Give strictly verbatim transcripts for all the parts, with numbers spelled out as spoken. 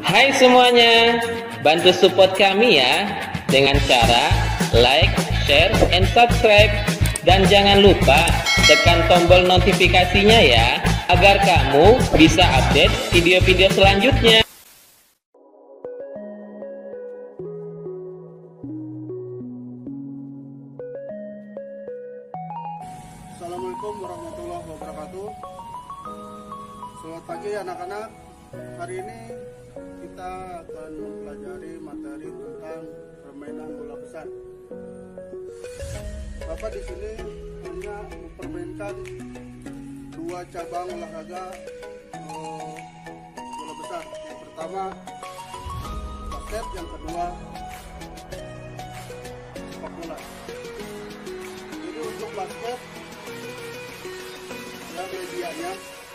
Hai semuanya, bantu support kami ya dengan cara like, share, and subscribe. Dan jangan lupa tekan tombol notifikasinya ya, agar kamu bisa update video-video selanjutnya. Assalamualaikum warahmatullahi wabarakatuh. Selamat pagi anak-anak. Hari ini kita akan mempelajari materi tentang permainan bola besar. Bapak di sini hanya mempermainkan dua cabang olahraga eh, bola besar. Yang pertama basket, yang kedua sepak bola. Jadi untuk basket ya medianya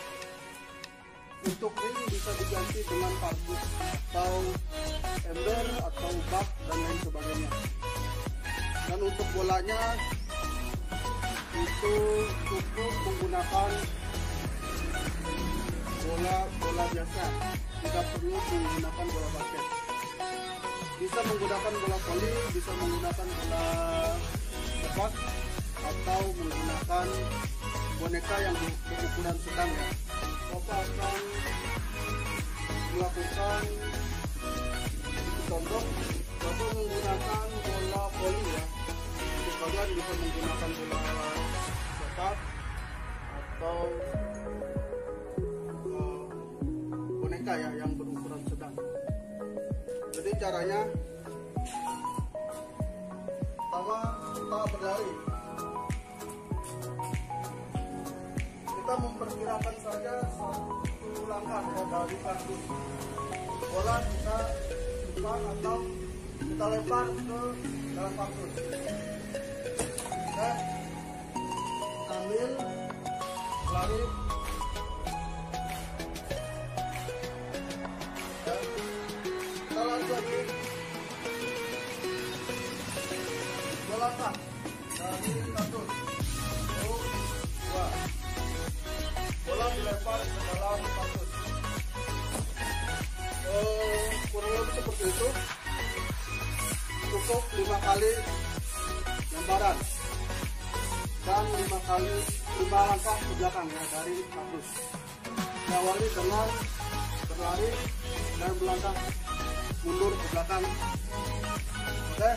untuk ring bisa diganti dengan kardus atau ember atau bak dan lain sebagainya. Dan untuk bolanya itu cukup menggunakan bola bola biasa, tidak perlu menggunakan bola basket. Bisa menggunakan bola voli, bisa menggunakan bola sepak, atau menggunakan boneka yang berukuran sedang ya. Bapak akan melakukan contoh, Bapak menggunakan bola voli ya. Jadi kalian bisa menggunakan bola sepak atau uh, boneka ya yang berukuran sedang. Jadi caranya pertama kita berlari. Kita memperkirakan saja satu langkah ya dari kardus. Bola kita lempar atau kita lempar ke dalam kardus. Oke, ambil, lari. Ya. Kita lari lagi. Melangkah dari kardus. Satu, dua. Bola dilempar ke dalam kardus. Eh, kurang lebih seperti itu. Cukup lima kali lemparan dan lima kali lima langkah ke belakang ya dari kardus. Diawali dengan berlari dan melangkah mundur ke belakang. Oke.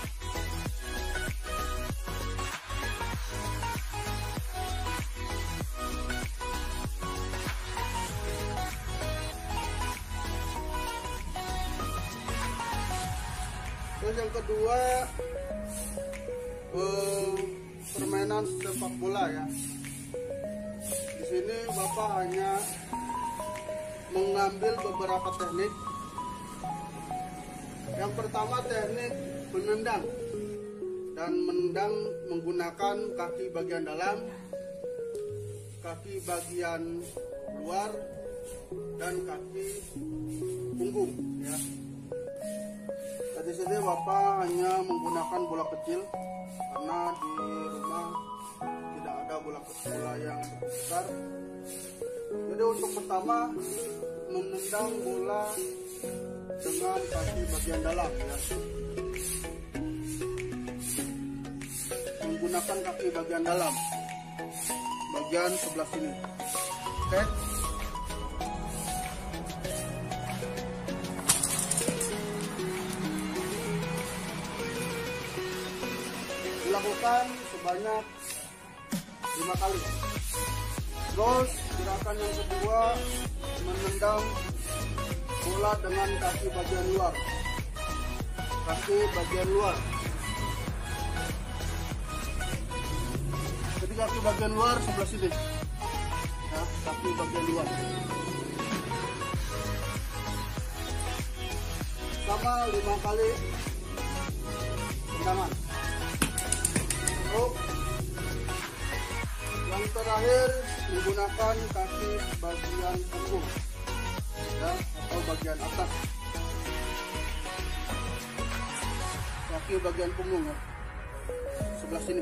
Terus yang kedua eh, permainan sepak bola ya. Di sini Bapak hanya mengambil beberapa teknik. Yang pertama teknik menendang, dan menendang menggunakan kaki bagian dalam, kaki bagian luar, dan kaki punggung ya. Di sini Bapak hanya menggunakan bola kecil karena di rumah tidak ada bola bola yang besar. Jadi untuk pertama menendang bola dengan kaki bagian dalam ya. Menggunakan kaki bagian dalam, bagian sebelah sini. Oke. Dilakukan sebanyak lima kali. Terus gerakan yang kedua menendang bola dengan kaki bagian luar, kaki bagian luar. Jadi kaki bagian luar sebelah sini, ya, kaki bagian luar. Sama lima kali tendangan. Oh, yang terakhir menggunakan kaki bagian punggung ya, atau bagian atas, kaki bagian punggung ya, sebelah sini.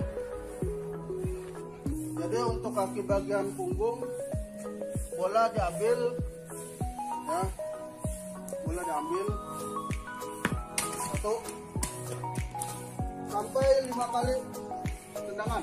Jadi untuk kaki bagian punggung bola diambil ya, bola diambil satu sampai lima kali tendangan.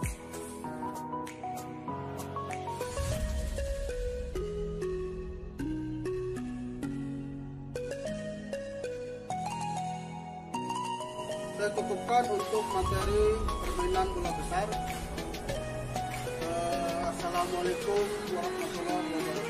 Saya cukupkan untuk materi permainan bola besar. Assalamualaikum warahmatullahi wabarakatuh.